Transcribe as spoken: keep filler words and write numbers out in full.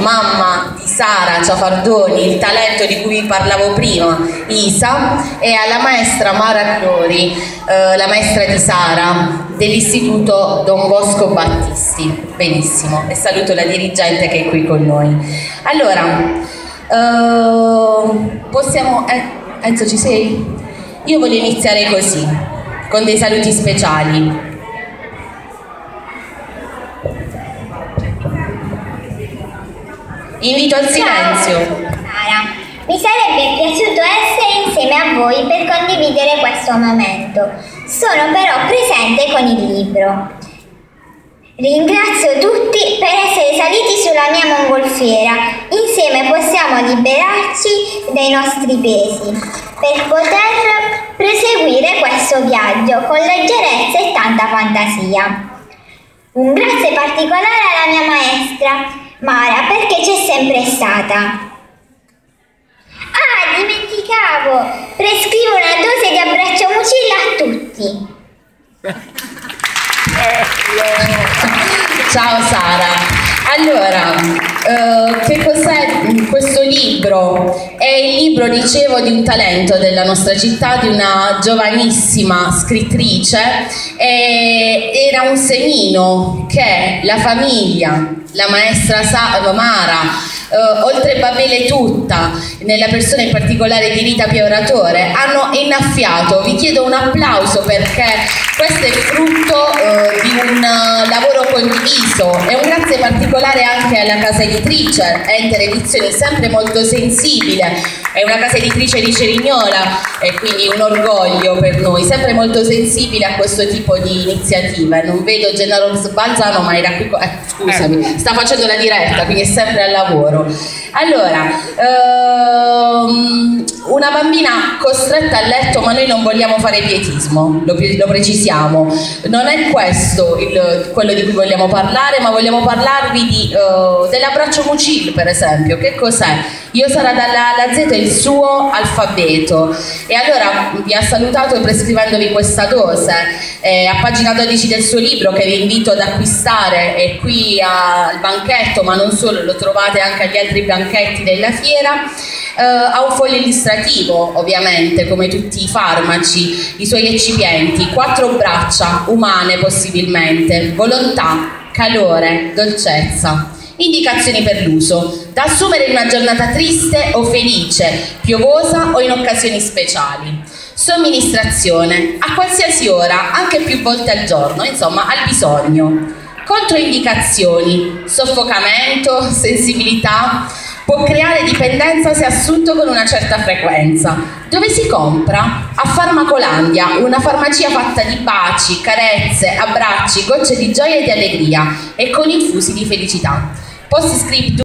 mamma di Sara Ciafardoni, il talento di cui vi parlavo prima, Isa, e alla maestra Mara Clori, eh, la maestra di Sara dell'istituto Don Bosco Battisti. Benissimo, e saluto la dirigente che è qui con noi. Allora, eh, possiamo... Eh, Enzo, ci sei? Io voglio iniziare così, con dei saluti speciali. Invito al silenzio. Sara, mi sarebbe piaciuto essere insieme a voi per condividere questo momento. Sono però presente con il libro. Ringrazio tutti per essere saliti sulla mia mongolfiera. Insieme possiamo liberarci dai nostri pesi per poter proseguire questo viaggio con leggerezza e tanta fantasia. Un grazie particolare alla mia maestra Mara, perché c'è sempre stata. Ah, dimenticavo! Prescrivo una dose di abbraccio mucilla a tutti. Ciao Sara. Allora, eh, che cos'è questo libro? È il libro, dicevo, di un talento della nostra città, di una giovanissima scrittrice. E era un semino che la famiglia, la maestra Sa Mara, Uh, oltre Babele tutta, nella persona in particolare di Rita Pioratore, hanno innaffiato. Vi chiedo un applauso perché questo è frutto uh, di un uh, lavoro condiviso, e un grazie particolare anche alla casa editrice Enter Edizioni, sempre molto sensibile, è una casa editrice di Cerignola e quindi un orgoglio per noi, sempre molto sensibile a questo tipo di iniziative. Non vedo Gennaro Balzano, ma era qui, eh, scusami, sta facendo la diretta, quindi è sempre al lavoro. Allora, ehm, una bambina costretta a letto, ma noi non vogliamo fare pietismo, lo, lo precisiamo, non è questo il, quello di cui vogliamo parlare, ma vogliamo parlarvi di, uh, dell'abbraccio mucil, per esempio. Che cos'è? Io sarò dalla A alla Z il suo alfabeto, e allora vi ha salutato prescrivendovi questa dose. Eh, a pagina dodici del suo libro, che vi invito ad acquistare, è qui al banchetto, ma non solo, lo trovate anche agli altri banchetti della fiera. Eh, ha un foglio illustrativo, ovviamente, come tutti i farmaci, i suoi eccipienti, quattro braccia umane possibilmente, volontà, calore, dolcezza. Indicazioni per l'uso, da assumere in una giornata triste o felice, piovosa o in occasioni speciali. Somministrazione a qualsiasi ora, anche più volte al giorno, insomma al bisogno. Controindicazioni: soffocamento, sensibilità, può creare dipendenza se assunto con una certa frequenza. Dove si compra? A Farmacolandia, una farmacia fatta di baci, carezze, abbracci, gocce di gioia e di allegria, e con infusi di felicità. Post scriptum